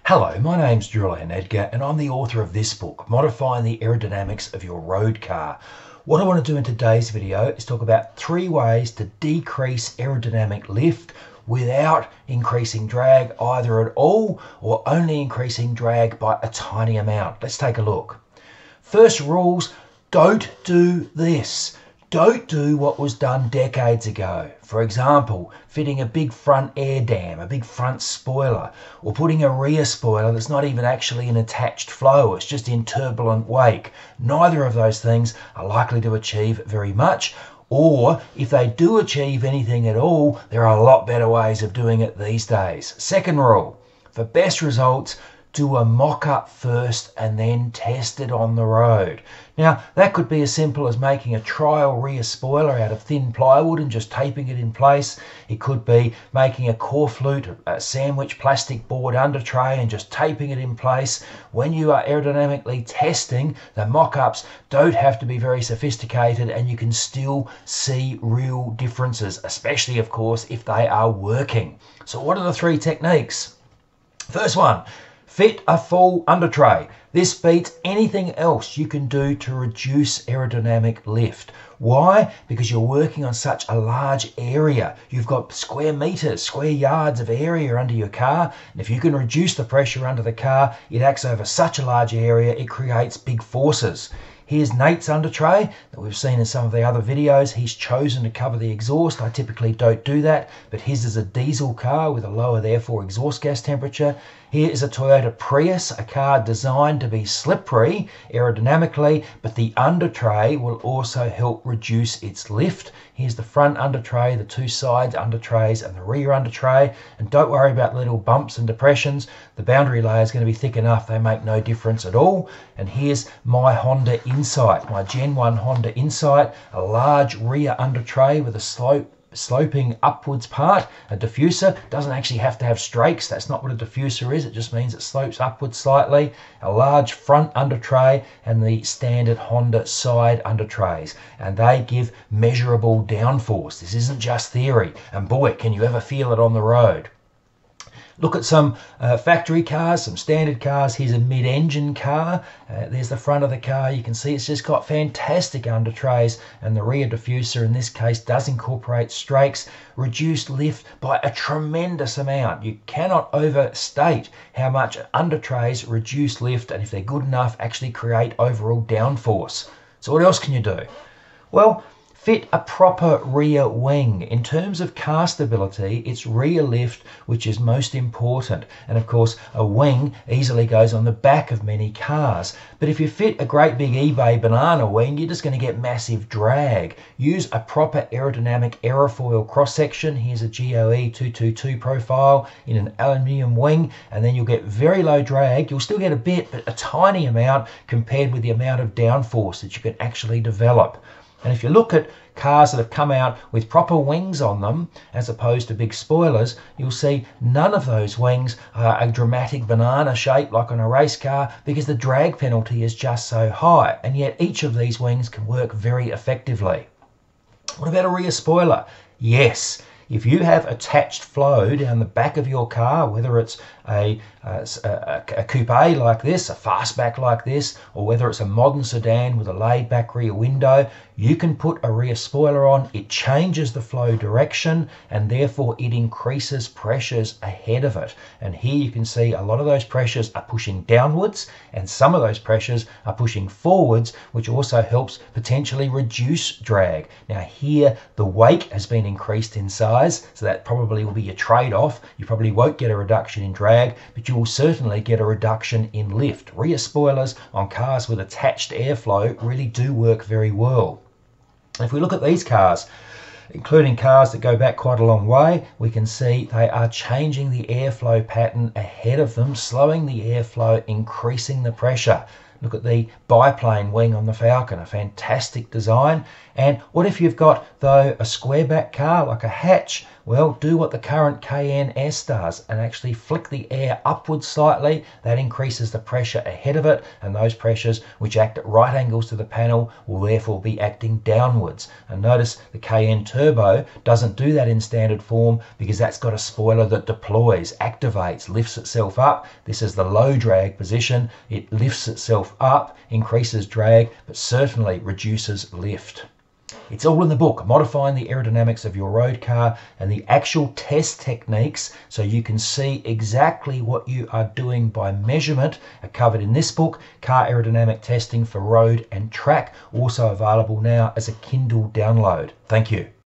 Hello, my name's Julian Edgar and I'm the author of this book, Modifying the Aerodynamics of Your Road Car. What I want to do in today's video is talk about 3 ways to decrease aerodynamic lift without increasing drag either at all or only increasing drag by a tiny amount. Let's take a look. First rules, don't do this. Don't do what was done decades ago. For example, fitting a big front air dam, a big front spoiler, or putting a rear spoiler that's not even actually an attached flow, it's just in turbulent wake. Neither of those things are likely to achieve very much, or if they do achieve anything at all, there are a lot better ways of doing it these days. Second rule, for best results, do a mock-up first and then test it on the road. Now, that could be as simple as making a trial rear spoiler out of thin plywood and just taping it in place. It could be making a Corflute, a sandwich plastic board under tray and just taping it in place. When you are aerodynamically testing, the mock-ups don't have to be very sophisticated and you can still see real differences, especially, of course, if they are working. So what are the 3 techniques? First one, fit a full under tray. This beats anything else you can do to reduce aerodynamic lift. Why? Because you're working on such a large area. You've got square meters, square yards of area under your car. And if you can reduce the pressure under the car, it acts over such a large area, it creates big forces. Here's Nate's under tray that we've seen in some of the other videos. He's chosen to cover the exhaust. I typically don't do that, but his is a diesel car with a lower, therefore, exhaust gas temperature. Here is a Toyota Prius, a car designed to be slippery aerodynamically, but the under tray will also help reduce its lift. Here's the front under tray, the 2 sides under trays, and the rear under tray. And don't worry about the little bumps and depressions. The boundary layer is going to be thick enough, they make no difference at all. And here's my Honda Insight, my Gen 1 Honda Insight, a large rear under tray with a sloping upwards part. A diffuser doesn't actually have to have strakes. That's not what a diffuser is. It just means it slopes upwards slightly. A large front under tray and the standard Honda side under trays, and they give measurable downforce. This isn't just theory, and boy, can you ever feel it on the road. Look at some factory cars, some standard cars. Here's a mid-engine car. There's the front of the car. You can see it's just got fantastic under trays, and the rear diffuser in this case does incorporate strakes, reduced lift by a tremendous amount. You cannot overstate how much under trays reduce lift, and if they're good enough, actually create overall downforce. So what else can you do? Well, fit a proper rear wing. In terms of car stability, it's rear lift which is most important. And of course, a wing easily goes on the back of many cars. But if you fit a great big eBay banana wing, you're just going to get massive drag. Use a proper aerodynamic aerofoil cross-section. Here's a GOE 222 profile in an aluminium wing, and then you'll get very low drag. You'll still get a bit, but a tiny amount compared with the amount of downforce that you can actually develop. And if you look at cars that have come out with proper wings on them, as opposed to big spoilers, you'll see none of those wings are a dramatic banana shape like on a race car, because the drag penalty is just so high. And yet each of these wings can work very effectively. What about a rear spoiler? Yes. If you have attached flow down the back of your car, whether it's a coupe like this, a fastback like this, or whether it's a modern sedan with a laid back rear window, you can put a rear spoiler on. It changes the flow direction and therefore it increases pressures ahead of it. And here you can see a lot of those pressures are pushing downwards and some of those pressures are pushing forwards, which also helps potentially reduce drag. Now here the wake has been increased in size, so that probably will be your trade-off. You probably won't get a reduction in drag, but you will certainly get a reduction in lift. Rear spoilers on cars with attached airflow really do work very well. If we look at these cars, including cars that go back quite a long way, we can see they are changing the airflow pattern ahead of them, slowing the airflow, increasing the pressure. Look at the biplane wing on the Falcon, a fantastic design. And what if you've got, though, a square back car like a hatch? Well, do what the current Cayenne S does and actually flick the air upwards slightly. That increases the pressure ahead of it, and those pressures which act at right angles to the panel will therefore be acting downwards. And notice the Cayenne Turbo doesn't do that in standard form because that's got a spoiler that deploys, activates, lifts itself up. This is the low drag position. It lifts itself up, increases drag, but certainly reduces lift. It's all in the book, Modifying the Aerodynamics of Your Road Car, and the actual test techniques so you can see exactly what you are doing by measurement are covered in this book, Car Aerodynamic Testing for Road and Track, also available now as a Kindle download. Thank you.